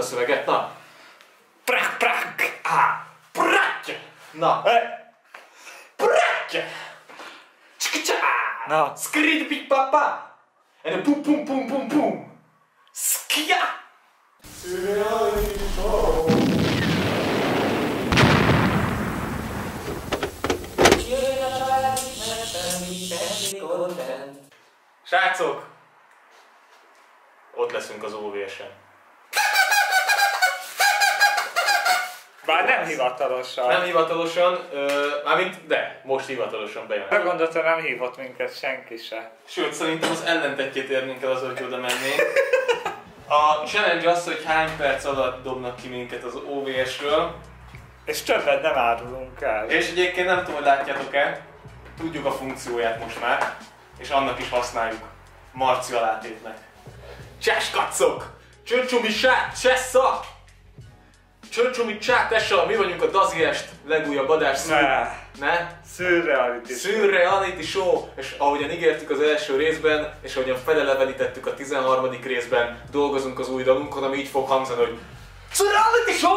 a szöveget, na. Prak, prak! Pratty! Na. Pratty! Cskicsa! Na. Skridbik papa! And a pum pum pum pum pum! Skia! Srácok! Ott leszünk az OVS-en. Bár nem hivatalosan. Nem hivatalosan, mármint de, most hivatalosan bejön. Megmondott, nem hívott minket senki se. Sőt, szerintem az ellentetjét érnénk el az, hogy oda mennénk. A challenge az, hogy hány perc alatt dobnak ki minket az OVS-ről. És többet nem árulunk el. És egyébként nem tudom, hogy látjátok-e, tudjuk a funkcióját most már, és annak is használjuk Marci alátétnek. Csáskacok! Csöncsumi sát, csessza! Csöncsumi csátessa, mi vagyunk a Daziest legújabb adás Ne? Szürreality show! És ahogyan ígértük az első részben, és ahogyan felelevenítettük a 13. részben, dolgozunk az új dalunkon, ami így fog hangzani, hogy Szürreality show!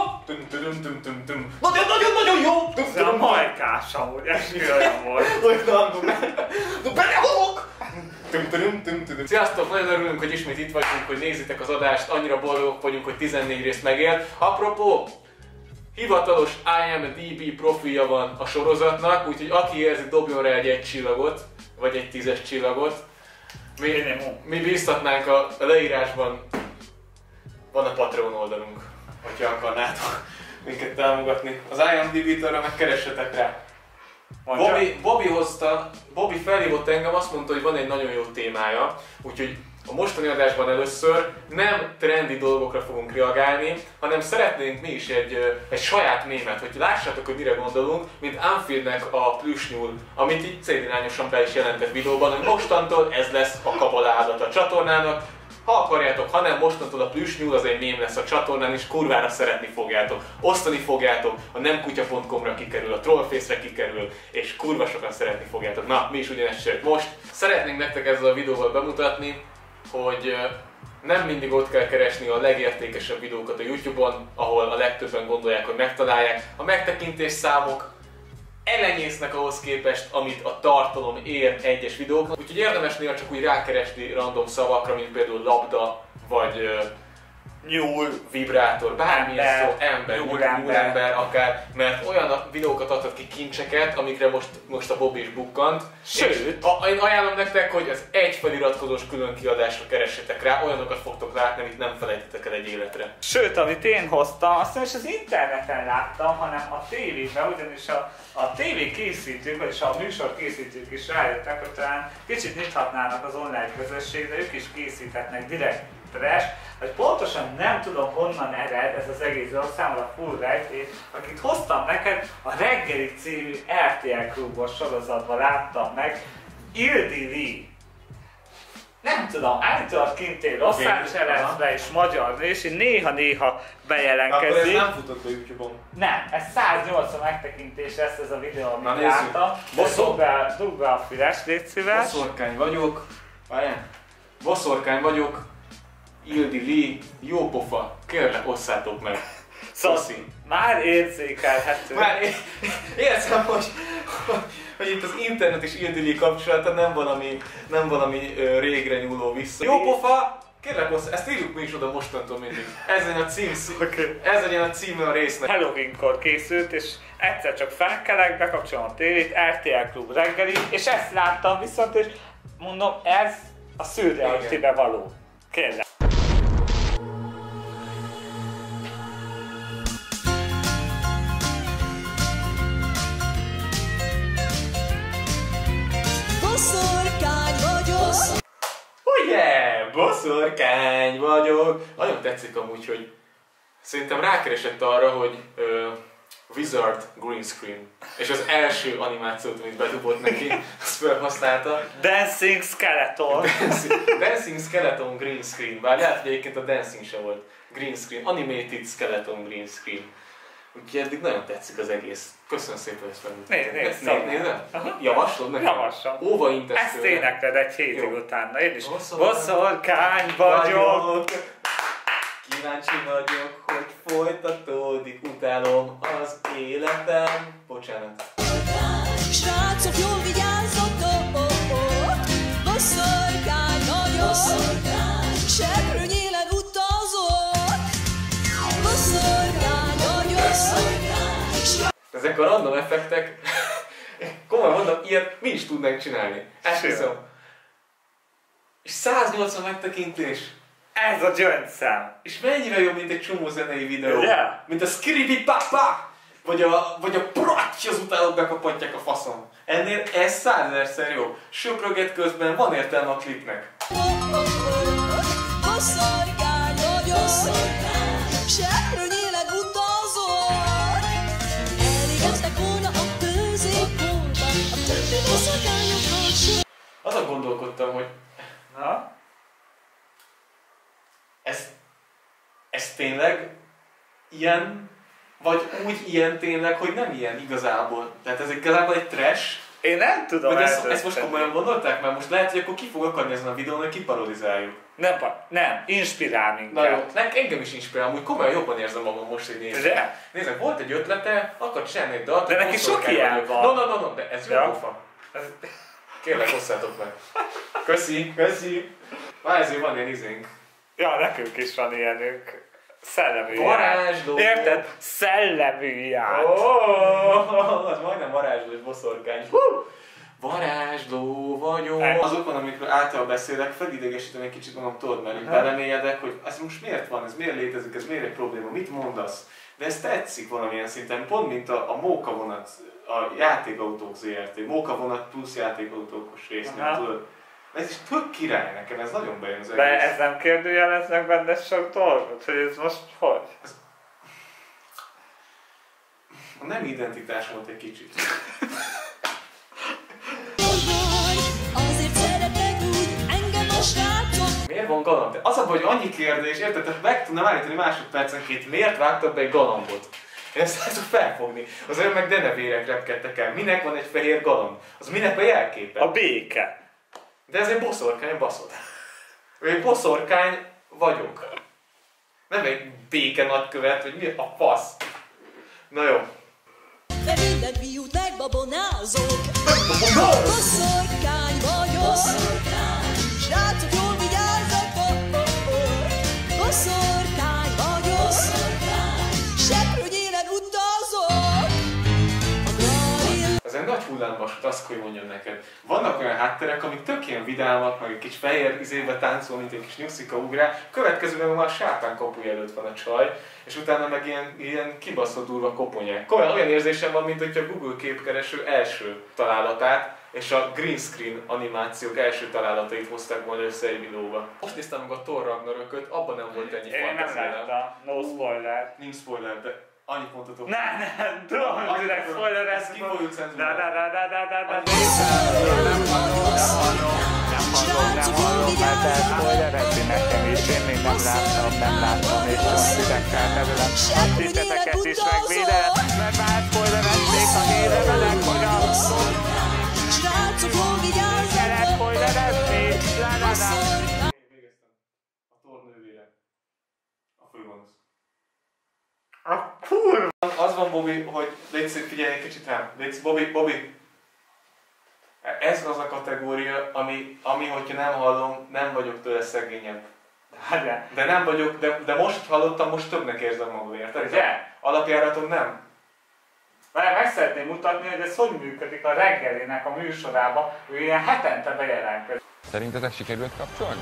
Nagyon jó! Ez a majkás amúgy, eskü olyan volt. Belehalok! Sziasztok! Nagyon örülünk, hogy ismét itt vagyunk, hogy nézitek az adást, annyira boldogok vagyunk, hogy 14 részt megér. Apropó, hivatalos IMDb profilja van a sorozatnak, úgyhogy aki érzi, dobjon rá egy 1 csillagot, vagy egy 10-es csillagot. Mi bíztatnánk a leírásban, van a Patreon oldalunk, hogyha akarnátok minket támogatni. Az IMDb-től meg keressetek rá. Bobby felhívott engem, azt mondta, hogy van egy nagyon jó témája, úgyhogy a mostani adásban először nem trendi dolgokra fogunk reagálni, hanem szeretnénk mi is egy saját mémet, hogy lássátok, hogy mire gondolunk, mint Anfieldnek a plüsnyúl, amit így célirányosan be is jelentett videóban, hogy mostantól ez lesz a kabaládat a csatornának. Ha akarjátok, ha nem, mostantól a plüsnyúl az egy mém lesz a csatornán, és kurvára szeretni fogjátok, osztani fogjátok, a nemkutya.com-ra kikerül, a Trollface-re kikerül, és kurva sokan szeretni fogjátok. Na, mi is ugyanezt csináljuk most. Szeretnénk nektek ezzel a videóval bemutatni, hogy nem mindig ott kell keresni a legértékesebb videókat a YouTube-on, ahol a legtöbben gondolják, hogy megtalálják. A megtekintés számok elenyésznek ahhoz képest, amit a tartalom ér egyes videóknak. Úgyhogy érdemes néha csak úgy rákeresni random szavakra, mint például labda, vagy nyúl, vibrátor, bármilyen szó, nyúlember akár, mert olyan videókat adhat ki kincseket, amikre most a Bobby is bukkant. Sőt, én ajánlom nektek, hogy az egy feliratkozós külön kiadásra keressetek rá, olyanokat fogtok látni, amit nem felejtetek el egy életre. Sőt, amit én hoztam, azt nem is az interneten láttam, hanem a tévében, ugyanis a tévé készítők, vagyis a műsor készítők is rájöttek, hogy talán kicsit nyithatnának az online közösségre, ők is készíthetnek direkt trash, hogy pontosan nem tudom honnan ered ez az egész dolog, számomra full rejtés, akit hoztam neked, a Reggeli című RTL klubos sorozatban láttam meg, Ildi Lee. Nem tudom, állítólag kint él Los Angelesbe és magyar nő, és néha-néha bejelentkezik. Akkor ez nem futott a YouTube-on? Nem, ez 180 megtekintés lesz ez a videó, amit láttam. Dugd be a füles, légy szíves. Boszorkány vagyok. Várjál. Boszorkány vagyok. Ildi Lee, jó pofa, kérlek, osszátok meg. Szóval már érzékelhető. Már érzem, hogy itt az internet és Ildi Lee kapcsolata nem valami régre nyúló vissza. Jó pofa, kérlek, ezt írjuk mi is oda mostantól mindig. Ez legyen a címe a résznek. Halloweenkor készült, és egyszer csak felkelek, bekapcsolom a tévét, RTL Klub reggeli, és ezt láttam viszont, és mondom, ez a szürrealitybe való. Kérlek. Boszorkány vagyok! Yeah, boszorkány vagyok! Nagyon tetszik amúgy, hogy szerintem rákeresett arra, hogy Wizard green screen. És az első animációt, amit bedobott neki, azt felhasználta. Dancing Skeleton. Dancing Skeleton green screen. Bár lehet, hogy egyébként a dancing se volt. Green screen. Animated Skeleton green screen. Úgyhogy eddig nagyon tetszik az egész. Köszönöm szépen, hogy Nézd. Javaslod nekem? Javaslom. Óva intesz ezt énekled egy hétig jó. utána. Én is boszorkány vagyok. Kíváncsi vagyok, hogy folytatódik, utálom az életem. Bocsánat. Srácok, jól vigyázzatok, boszorkány vagyok, seprőnyélen utazok, boszorkány vagyok. Ezek a random effektek, komolyan mondom, ilyet mi is tudnánk csinálni. Esküszöm. És 180 megtekintés. Ez a gyöngyszám. És mennyire jobb, mint egy csomó zenei videó. Yeah. Mint a Skribi Papa! Vagy a Pratty, az utálók bekapatják a faszom. Ennél ez 100 000-szer jobb. Söpröget közben van értelme a klipnek. Boszorkány vagyok, seprőnyélen utazok, elégeztek volna a középpontban, a többi boszorkányokkal sem. Azon gondolkodtam, hogy Na? ez tényleg ilyen, vagy úgy ilyen tényleg, hogy nem ilyen igazából. Tehát ez igazából egy trash. Én nem tudom Vagy ezt most komolyan gondolták? Mert most lehet, hogy akkor ki fog akadni ezen a videón, hogy kiparodizáljuk. Nem, inspirál minket. Na jó, engem is inspirál, amúgy komolyan jobban érzem magam most, hogy nézem. De? Nézd, volt egy ötlete, akar csinálni egy dalt. De neki sok ilyen van. No, de ez jó Ja. pofa. Kérlek, hosszátok meg. Köszi. Már ezért van ilyen izénk. Ja, nekünk is van ilyenünk. Szellemű Varázsló. Érted? Szellemű ját. Az majdnem varázslós boszorkány. Varázsló vagyok. Azok van, amikről általában beszélek, felidegesítem egy kicsit magam, tudod, mert így belemélyedek, hogy ez most miért van, ez miért létezik, ez miért egy probléma, mit mondasz. De ez tetszik valamilyen szinten, pont mint a mókavonat, a játékautók ZRT, mókavonat plusz játékautókos rész, nem tudod. Ez is tök király nekem, ez nagyon bejön az egész. De ez nem kérdőjeleznek benne sok dolgot, hogy ez most hogy? A nem identitásomat egy kicsit. Azért szeretek úgy engem a srácok. Miért van galamb? De az a baj, hogy annyi kérdés, érted? Tehát meg tudnám állítani másodpercenként, miért vágtak be egy galambot? Én ezt nem tudom felfogni. Azért meg denevérek repkedtek el. Minek van egy fehér galamb? Az minek a jelképe? A béke. De ez egy boszorkány, baszod. Egy boszorkány vagyok. Nem egy béke nagykövet, hogy mi a fasz. Na jó. De minden fiút megbabonázok. Boszorkány vagyok, srácok, jól vigyázzatok. Boszorkány vagyok, seprőnyélen utazok. Ez egy nagy hullámvasút, azt hogy mondjam neked. Vannak olyan hátterek, amik tök ilyen vidámak, meg egy kis fehér izébe táncol, mint egy kis nyuszika ugrál. Következőben már a sápán kapuja előtt van a csaj, és utána meg ilyen kibaszott durva koponyák. Olyan érzésem van, mint hogyha a Google képkereső első találatát és a green screen animációk első találatait hozták volna össze egy videóba. Most néztem meg a Thor Ragnarököt, abban nem volt ennyi Én nem fantáziám. láttam. No spoiler. Nincs spoiler, de annyit mondhatok. Nem, tudom, hogy direkt spoiler ezt ki fogjuk cenzúrálni. Srácok, jól vigyázzatok. Nekem is, én még nem láttam, és csak titeket nevelem. Titeket is megvédelem, mert már spoilerezték a hírevelek, hogy a Srácok, jól vigyázzatok. kellett spoilerezni. Végeztem. A Thor nővére. A főgonosz. A kurva! Az van, Bobby, hogy légy szép, figyelj egy kicsit rám. Légy szép, Bobby. Ez az a kategória, ami hogyha nem hallom, nem vagyok tőle szegényebb. De nem vagyok, de most, hogy hallottam, most többnek érzem magam, érted? Ugye? Alapjáraton nem. Meg szeretném mutatni, hogy ez hogy működik a reggelinek a műsorába, ő ilyen hetente bejelentkezik. Szerintetek sikerült kapcsolni?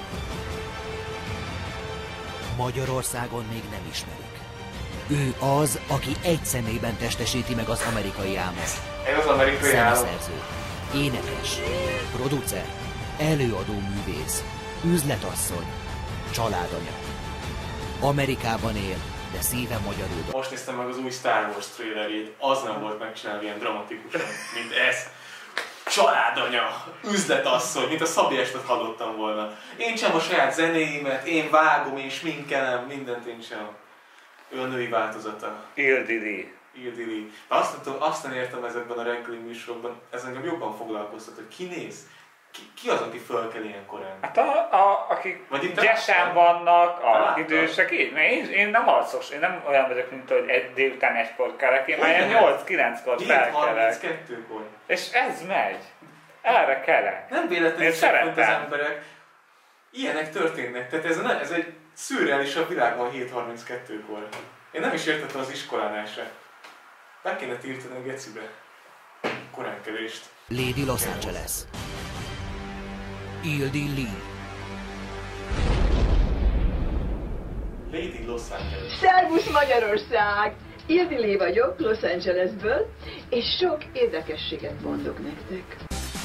Magyarországon még nem ismerik. Ő az, aki egy személyben testesíti meg az amerikai álmot. Ez az amerikai állam. Zeneszerző, énekes, producer, előadó művész, üzletasszony, családanya. Amerikában él, de szíve magyarul. Most néztem meg az új Star Wars trailerjét, az nem volt megcsinálva ilyen dramatikusan, mint ez. Családanya, üzletasszony, mint a Szabi Estet hallottam volna. Én csinálom a saját zenéimet, én vágom, én sminkelem, mindent én csinálom. Ő a női változata. Ildidi. Azt nem értem ezekben a reggeli műsorokban, ez engem jobban foglalkoztat, hogy ki néz. Ki az, aki fölkel ilyen korán? Hát akik Vagy itt gyesen vannak, a láttad? idősek, így, mert én nem alszok, én nem olyan vagyok, mint hogy délután 1-kor kelek, én már ilyen 8-9-kor felkelek. 7:32-kor. És ez megy. Erre kelek. Nem véletlenül Én szepont az szeretem. emberek. Ilyenek történnek. Tehát ez egy szürreálisabb világ van 7:32-kor. Én nem is értettem az iskolánál se. Be kéne tiltani a gecibe. Koránkelést. Lady Los Angeles. Ildi Lee. Lady Los Angeles. Szervusz Magyarország! Ildi vagyok, Los Angelesből, és sok érdekességet mondok nektek.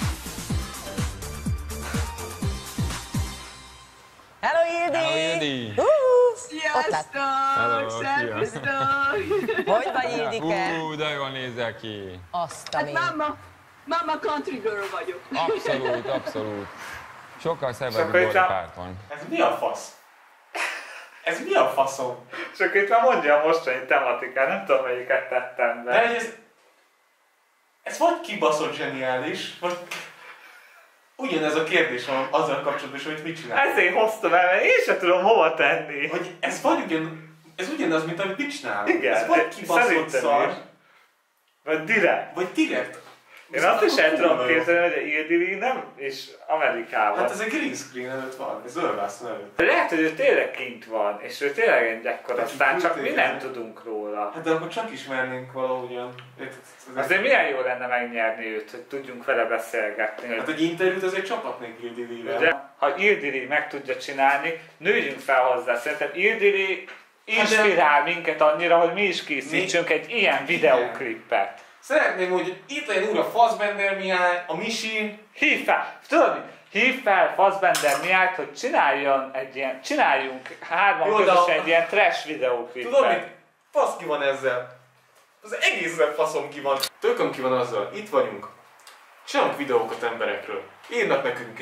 Hello, Ildi! Hello, Ildi! Sziasztok! Hello, szia. Szervusztok! Hogy vagy, Ildike? De jól nézel ki! Azt a Hát mi. mama country girl vagyok. Abszolút, abszolút. Sokkal szebb, Csak mint hogy Dolly csak- Parton. Ez mi a fasz? Ez mi a faszom? Csak itt már mondja a mostani tematikát, nem tudom melyiket tettem De be. hogy ez vagy kibaszott zseniális, vagy ugyanez a kérdés van azzal kapcsolatban, hogy mit csinál. Ezért hoztam el, mert én sem tudom hova tenni. Hogy ez vagy ugyanaz, mint amit mit csinál. Igen, ez vagy kibaszott szerintem szar, is. Vagy direkt. vagy direkt. Én azt is el tudom Kurva jó. képzelni, hogy a Ildi nem is Amerikában. Hát ez egy green screen előtt van, ez zöldvászon előtt. De lehet, hogy ő tényleg kint van, és ő tényleg egy ekkora Aki sztár, csak mi küldték nem el. tudunk róla. Hát de akkor csak ismernénk valahogyan. Azért milyen jó lenne megnyerni őt, hogy tudjunk vele beszélgetni. Hát Hogy egy interjút azért csaphat nélkül Ildi-vel. ugye, ha Ildi meg tudja csinálni, nőjünk fel hozzá. Szerintem Ildi inspirál minket annyira, hogy mi is készítsünk egy ilyen videóklippet. Szeretném, hogy itt legyen újra Fassbender Mihály, a Misi. Hív fel, tudod mi? Hív fel Fassbender Mihályt, hogy csináljunk hárman Jó, de közösen a- egy ilyen trash videóklippet. Tudod mit? Fasz ki van ezzel. Az egészen faszom ki van. Tököm ki van azzal. Itt vagyunk. Csinálunk videókat emberekről. Írnak nekünk.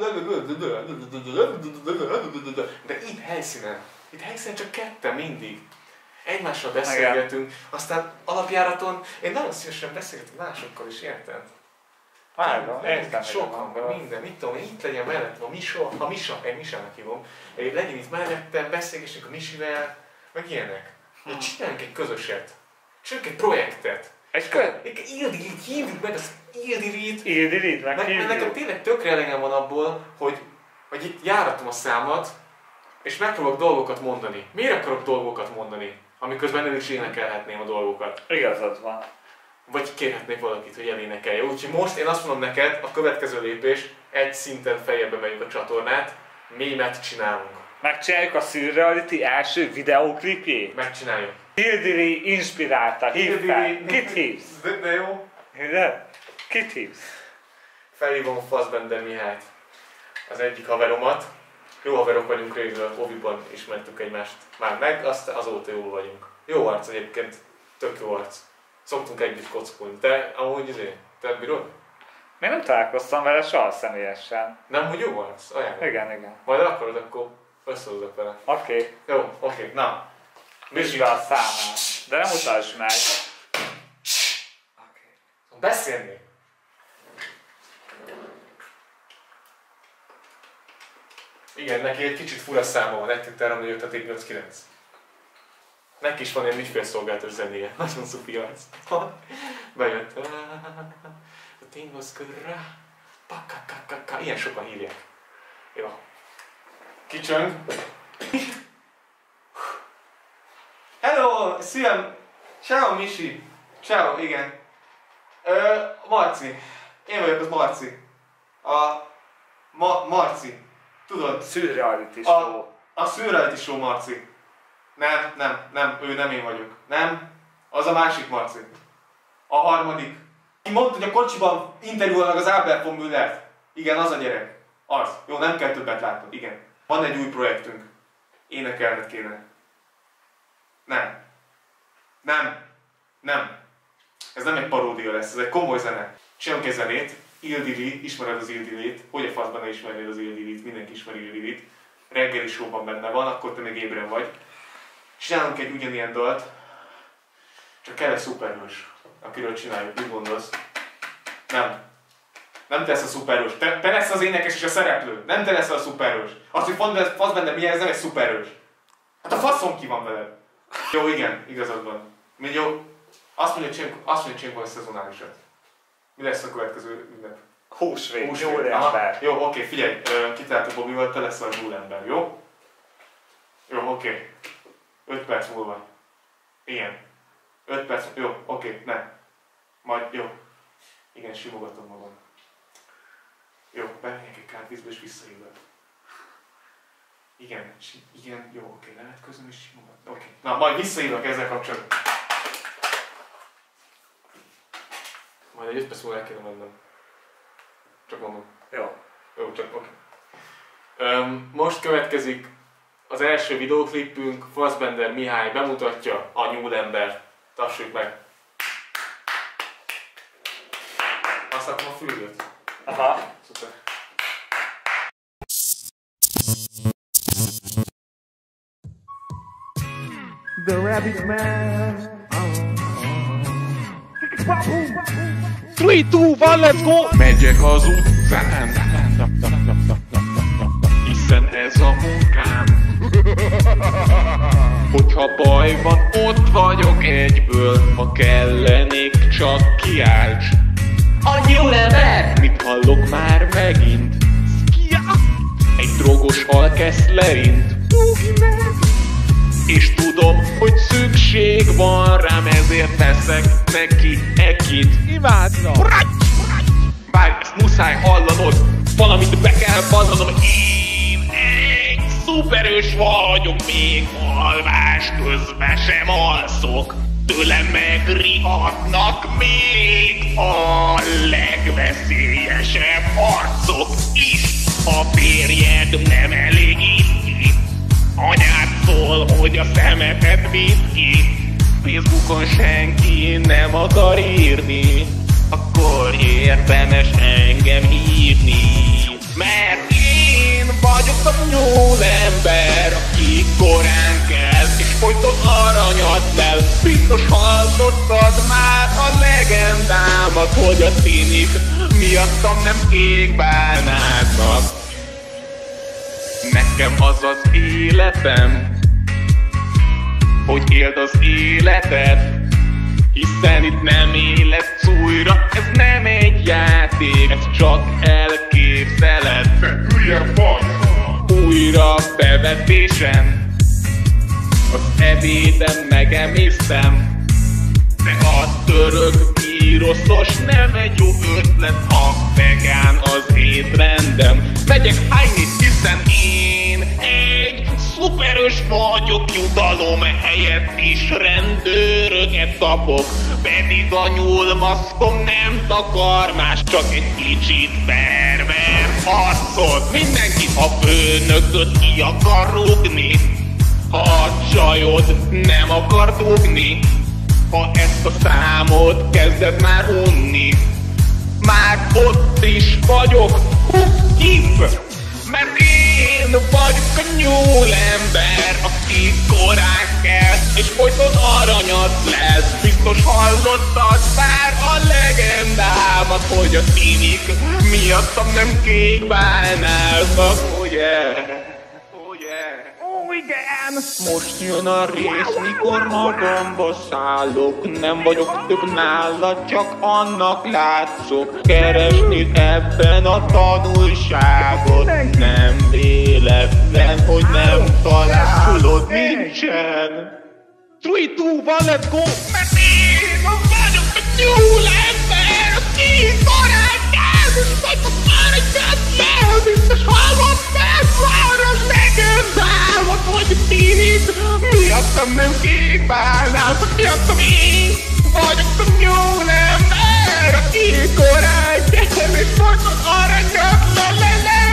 De itt helyszínen. Itt helyszínen csak ketten mindig. Egymással beszélgetünk. Aztán alapjáraton én nagyon szívesen beszélgetek másokkal is, érted? Vágom, értem, Sokan, hogy minden, mit tudom én, itt legyen mellettem a Misa, én Misának hívom, legyen itt mellettem, beszélgessünk a Misivel, meg ilyenek. Csináljunk egy közöset, csináljunk egy projektet. Ildirit hívjuk meg, az Ildirit. Ildi meg Nekem hívjuk. tényleg tökre elegem van abból, hogy itt járatom a számat, és megpróbálok dolgokat mondani. Miért akarok dolgokat mondani, amiközben nem is énekelhetném a dolgokat? Igazad van. Vagy kérhetnék valakit, hogy elénekelje. Úgyhogy most én azt mondom neked, a következő lépés, egy szinten feljebbre megyünk a csatornát, mémet csinálunk. Megcsináljuk a Surreality első videóklipjét. Megcsináljuk. Ildi inspirálta, hív fel. Kit hívsz? De jó. De? Kit hívsz? Felhívom Fassbender Mihályt, az egyik haveromat. Jó haverok vagyunk régről, Oviban ismertük egymást már meg, azóta jó vagyunk. Jó arc egyébként, tök jó arc. Szoktunk együtt kockulni. Te amúgy te bírod? Még nem találkoztam vele soha személyesen. Nem, hogy jó arc? Ajánlom. Igen. Majd akarod, akkor összehozok vele. Oké. Jó, oké, na. Vizsd be a számát. De nem utasd meg. Beszélni. Igen, neki egy kicsit fura száma van, 1 2 3 4 5 6 7 8 9. Neki is van egy ügyfélszolgálatos zenéje. Nagyon szupi arc. Bejött. A tingoszkörre. Pakakakaka. Ilyen sokan hívják. Jó. Kicsöng. Hello! Szia! Ciao, Misi! Ciao, igen. Marci. Én vagyok az Marci. Marci. Tudod? Surreality show. A Surreality Show Marci. Nem, ő nem én vagyok. Nem, az a másik Marci. A harmadik. Ki mondta, hogy a kocsiban interjúolnak az Albert von Müllert. Igen, az a gyerek. Az. Jó, nem kell többet látnod. Igen. Van egy új projektünk. Énekelned kéne. Nem. Ez nem egy paródia lesz, ez egy komoly zene. Csinálunk egy zenét. Ildi, ismered az Ildi-t. Hogy a faszban ne ismernéd az Ildi-t? Mindenki ismeri Ildi-t. Reggeli showban benne van, akkor te még ébren vagy. Csinálunk egy ugyanilyen dalt, csak kell egy szuperhős, akiről csináljuk. Mit gondolsz? Nem. Nem te lesz a szuperhős. Te lesz az énekes és a szereplő. Nem te lesz a szuperhős. Az, hogy Fassbender milyen, ez nem egy szuperhős. Hát a faszom ki van veled. Jó, igen, igazad van. Még jó. Azt mondja, hogy csináljuk a szezonálisat. Mi lesz a következő ünnep? Húsvét, nyúlember. Jó, oké, figyelj, kitaláltuk Bobbival, te leszel a nyúlember, jó? Jó, oké. 5 perc múlva. Igen. 5 perc, jó, oké, ne. Majd, jó. Igen, simogatom magam. Jó, bemegyek egy kártvízbe és visszahívlak. Igen, jó, oké, lehet közön is simogatni. Oké. Na, majd visszahívlak ezzel kapcsolatban. Majd egy 5 perc múlva el kéne mennem. Csak mondom. Jó. Jó, csak oké. Most következik az első videóklipünk. Fassbender Mihály bemutatja a nyúlembert. Tassuk meg! Azt akarom a fülgőt. Aha. Szuper. The rabbit man. 3, 2, 1, let's go! Megyek az utcán, hiszen ez a munkám. Hogyha baj van, ott vagyok egyből, ha kellenék, csak kiálts. A nyúlember! Mit hallok már megint? Egy drogos hal kezd lerint. És tudom, hogy szükség van rám, ezért teszek neki ekit. Imádna! Bár ezt muszáj hallanod, valamit be kell vallanom. Én egy szuperős vagyok, még alvás közben sem alszok. Tőlem megriadnak még a legveszélyesebb arcok is. A férjed nem elégít ki, anyád szól, hogy a szemetet vidd ki. Facebookon senki nem akar írni, akkor érdemes engem hívni. Mert én vagyok a nyúlember, aki korán kell, és folyton aranyat lel. Biztos hallottad már a legendámat, hogy a színik miattam nem kékbánáznak. Nekem az az életem, hogy éld az életed, hiszen itt nem életsz újra, ez nem egy játék, ez csak elképzeled. Hülye vagy! Újra bevetésen, az ebédem megemésztem, de a török gyroszos nem egy jó ötlet, ha vegán az étrendem. Megyek hányni, hiszen én egy szuperös vagyok, jutalom helyett is rendőröket kapok. Pedig a nyúlmaszkom nem takar más, csak egy kicsit pervers arcot. Mindenki a főnököt ki akar rúgni, ha a csajod nem akar dugni. Ha ezt a számot kezded már unni, már ott is vagyok, kip. Mert én vagyok a nyúlember, aki korán kell, és folyton aranyat lesz. Biztos hallottad már a legendámat, hogy a színik miattam nem kékbálnáznak, ugye? Igen! Most jön a rész, mikor magamba szállok. Nem vagyok több nálad, csak annak látszok. Keresni ebben a tanulságot. Nem véletlen, hogy nem találod, nincsen. 3, 2, 1, let's go! Mert én vagyok a nyúlember, aki korán kell, és vagyok már egy kezdel, biztos hallottál már az legendámat, hogy színik miattam nem kékbálnászok, miattam én vagyok a nyúlember, aki korán kell, és folyton aranyat lelelem.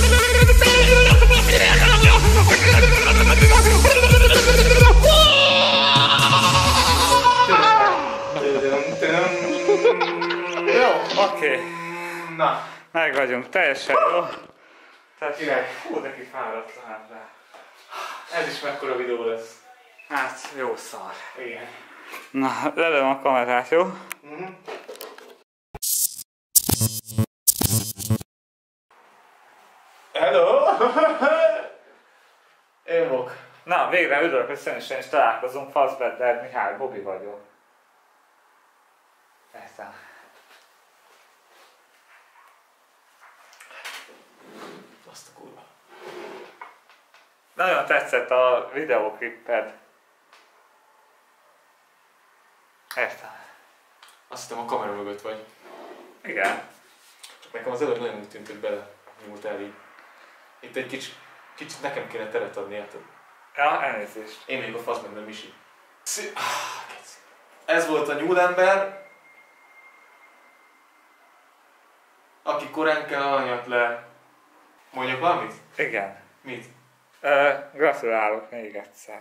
Jó, oké. Na, Meg vagyunk, teljesen jó. Tehát, király. hú, de kifáradt már rá. Ez is mekkora videó lesz. Hát, jó szar. Igen. Na, lelőm a kamerát, jó? Hello! Én vagyok. Na, végre örülök, hogy személyesen is találkozunk. Fassbender Mihály, Bobby vagyok. Persze. Azt a kurva. Nagyon tetszett a videóklipped. Értem. Azt hittem a kamera mögött vagy. Igen. Csak nekem az előbb nagyon úgy tűnt, hogy bele nyúlt el így. Itt egy kicsit nekem kéne teret adni, érted? Ja, elnézést. Én vagyok a Fassbender Misi. Ez volt a nyúlember, aki korán kell alanyat le. Mondjak valamit? Igen. Mit? Gratulálok még egyszer.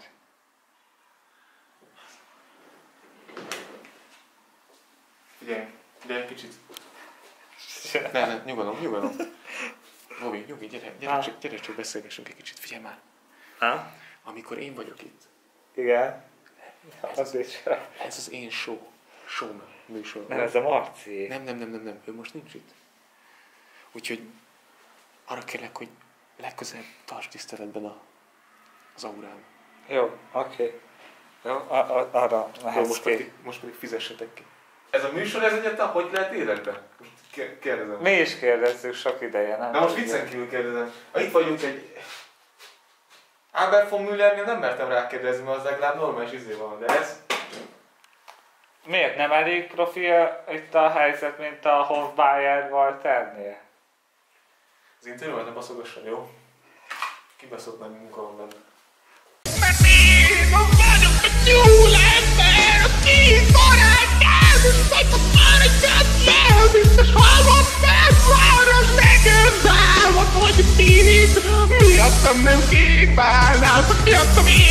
Figyelj egy kicsit. Ne, nyugodom. Robi, nyugi, gyere csak beszélgessünk egy kicsit, figyelj már. Ha? Amikor én vagyok itt. Igen. Ez az én show műsor. Nem, ez a Marci. Nem, ő most nincs itt. Úgyhogy arra kérlek, hogy legközelebb tarts tiszteletben az aurám. Jó, oké. Jó, arra mehetsz ki. Most pedig fizessetek ki. Ez a műsor, ez egyáltalán hogy lehet életben? Most kérdezem. Mi is kérdezzük sok ideje, nem? Na most viccen kívül kérdezem. Itt vagyunk egy... Albert von Müllernél nem mertem rákérdezni, mert az legalább normális izé van, de ez... Miért nem elég profi itt a helyzet, mint a Hofbauer Walternél? Az interjúval nem baszogasson, jó? Kibaszott meg munka van benne. Mert én vagyok a nyúlember, aki barátján, és a barátján, biztos hallott meg, már az nekem bálvat, hogy mit, miattam nem kívánál, miattam én